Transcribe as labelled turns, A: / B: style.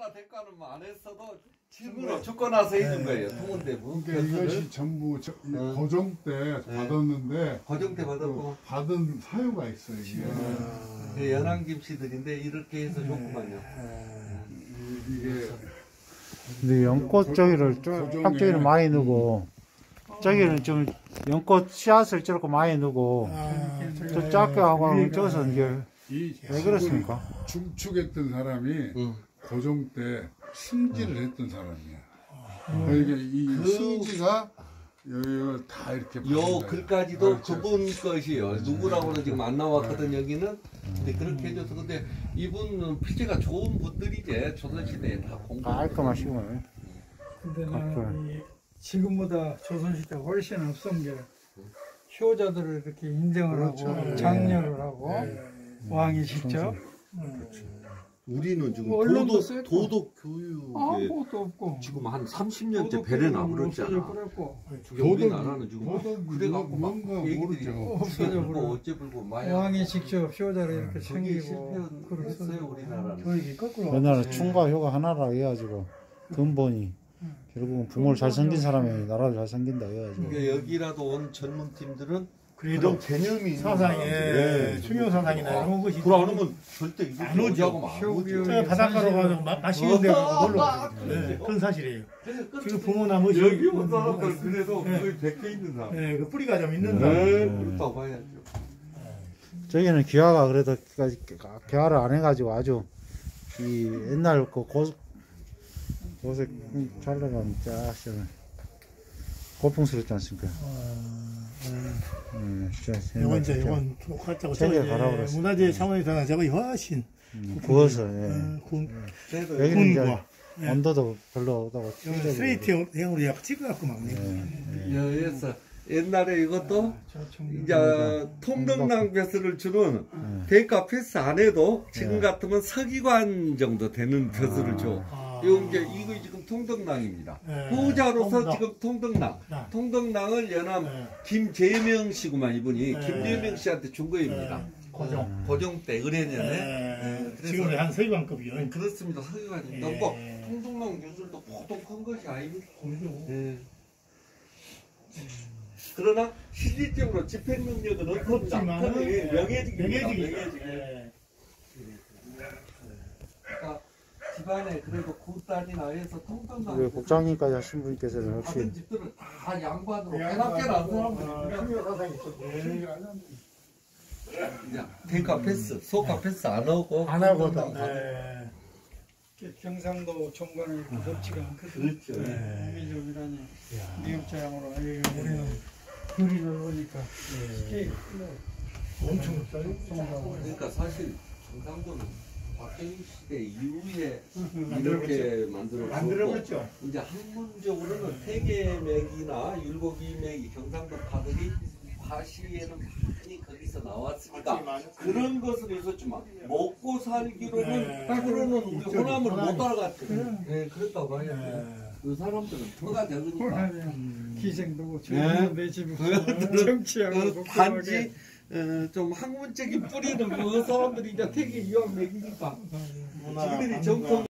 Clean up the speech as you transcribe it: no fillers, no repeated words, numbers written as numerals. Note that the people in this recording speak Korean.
A: 얼마나 대가는 안 했어도 질문을 죽고 나서 해준 거예요. 통원대부.
B: 그러니까 이것이 전부 고종 때 받았는데
A: 고종 때 받았고
B: 받은 사유가 있어요. 이게
A: 연안김씨들인데 이렇게 해서 좋구만요.
B: 이게
C: 근데 연꽃 저기를 한쪽에는 많이 넣고 저기는 좀 연꽃 씨앗을 저렇게 많이 넣고 좀 작게 하고 하면 저기서 이제 왜 그렇습니까?
B: 중축했던 사람이 고종 때 승지를 했던 사람이야. 그러니까 이 승지가 여기가 다 이렇게
A: 요 글까지도 그분 것이요. 누구라고는 지금 안 나왔거든 여기는. 근데 그렇게 해줘서 근데 이분은 필체가 좋은 분들이지 조선시대에 다 공부.
C: 깔끔하시고.
D: 근데 나는 지금보다 조선시대 훨씬 앞선 게 효자들을 이렇게 인정을 하고 장려를 하고 왕이 직접.
A: 우리는 지금
D: 언론도
A: 도덕 교육에
D: 아무것도 없고
A: 지금 한 30년째 배를 나버렸잖아. 우리나라는 지금 그래갖고 막 얘기들이 없어지고 어째불고
D: 왕이 직접 효자를 이렇게
A: 챙기고
D: 챙기고
A: 그랬어요 우리나라는.
D: 교육이 거꾸로
C: 옛날에 충과 효가 하나라 해가지고 근본이 결국은 부모를 잘 섬긴 사람이 나라를 잘 섬긴다 해가지고.
A: 그러니까 여기라도 온 전문팀들은
E: 그래도
A: 개념이
E: 사상에 중요 사상이나 이런 것이
A: 그걸 안 하면 절대
E: 안 오죠.
A: 이거하고 안 오죠.
E: 바닷가로 가서 마시는 데 가고 놀러 가거든요. 그건 사실이에요. 지금 부모나 뭐
A: 여기 온 사람들 그래도 거의 백해 있는 사람.
E: 네, 그 뿌리가 좀 있는 사람.
A: 그렇다고 봐야죠.
C: 저기는 기와가 그래도 개화를 안 해가지고 아주 이 옛날 그 고색 잘라가면 쫙 고풍스럽지 않습니까?
E: 이건 이제 이건 똑같다고
C: 저기 가라고 그랬어.
E: 문화재 차원에서는 저거 훨씬
C: 구워서 여기는 이제 온도도 별로 없다고.
E: 스트레이트형으로 약 찍어갖고 막.
A: 여기서 옛날에 이것도 이제 통등랑 벼슬을 주는 대가 패스 안 해도 지금 같으면 서기관 정도 되는 벼슬을 줘. 이거 지금 통등랑입니다. 후자로서 지금 통등랑. 통등랑을 연암 김재명 씨구만 이분이 김재명 씨한테 준 거입니다. 고종 때 의뢰년에.
E: 지금 한 서기관급이요.
A: 그렇습니다. 서기관입니다. 뭐 통등랑 벼슬도 보통 큰 것이 아닙니다. 그러나 실질적으로 집행 능력은 없다. 명예직입니다. 그러니까 집안에 그래도 굿단이나 해서 통통한
C: 우리 국장님까지 하신 분께서는 혹시
A: 다른 집들은 다 양반으로 해놨게 난 사람들이 대가 패스, 소가 패스 안 하고
D: 경상도 종관은 이렇게 넓지가 않거든요.
A: 그렇죠.
D: 미국이라니 미국자양으로 우리는 거리 넓으니까
E: 엄청 높아요.
A: 그러니까 사실 경상도는 박정희 시대 이후에 이렇게 만들어졌죠. 이제 학문적으로는 태계맥이나 율곡이맥이 경상도 파들이 과시에는 많이 거기서 나왔으니까 그런 것은 있었지만 먹고 살기로는 그거는 우리 호남을 못 따라갔죠. 네, 그랬다고 봐야죠. 그 사람들은 터가 적으니까
D: 기생도고 내 집이 정치하고
A: 단지 좀 학문적인 뿌리는 그 사람들이 이제 태계 이왕맥이니까 지들이 정통